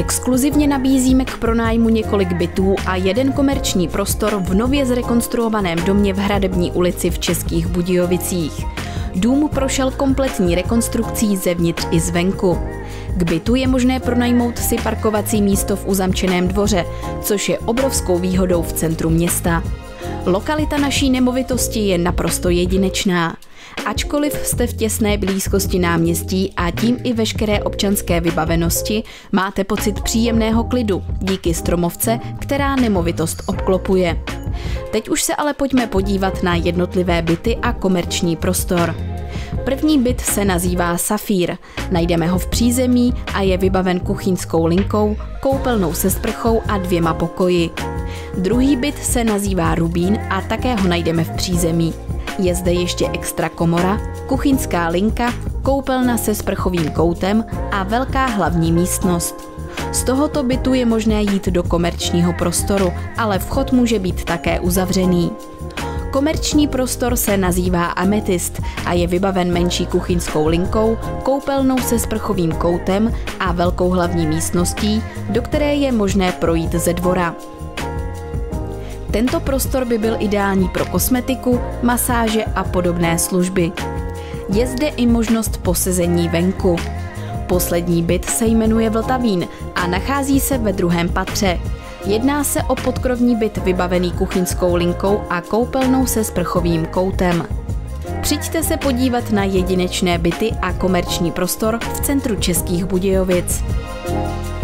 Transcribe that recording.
Exkluzivně nabízíme k pronájmu několik bytů a jeden komerční prostor v nově zrekonstruovaném domě v Hradební ulici v Českých Budějovicích. Dům prošel kompletní rekonstrukcí zevnitř i zvenku. K bytu je možné pronajmout si parkovací místo v uzamčeném dvoře, což je obrovskou výhodou v centru města. Lokalita naší nemovitosti je naprosto jedinečná. Ačkoliv jste v těsné blízkosti náměstí a tím i veškeré občanské vybavenosti, máte pocit příjemného klidu díky stromovce, která nemovitost obklopuje. Teď už se ale pojďme podívat na jednotlivé byty a komerční prostor. První byt se nazývá Safír, najdeme ho v přízemí a je vybaven kuchyňskou linkou, koupelnou se sprchou a 2 pokoji. Druhý byt se nazývá Rubín a také ho najdeme v přízemí. Je zde ještě extra komora, kuchyňská linka, koupelna se sprchovým koutem a velká hlavní místnost. Z tohoto bytu je možné jít do komerčního prostoru, ale vchod může být také uzavřený. Komerční prostor se nazývá Ametist a je vybaven menší kuchyňskou linkou, koupelnou se sprchovým koutem a velkou hlavní místností, do které je možné projít ze dvora. Tento prostor by byl ideální pro kosmetiku, masáže a podobné služby. Je zde i možnost posezení venku. Poslední byt se jmenuje Vltavín a nachází se ve 2. patře. Jedná se o podkrovní byt vybavený kuchyňskou linkou a koupelnou se sprchovým koutem. Přijďte se podívat na jedinečné byty a komerční prostor v centru Českých Budějovic.